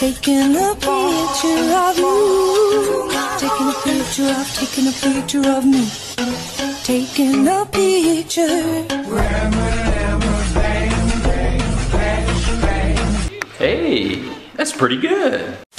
Taking a picture of you. Taking a picture of me. Taking a picture. Hey, that's pretty good.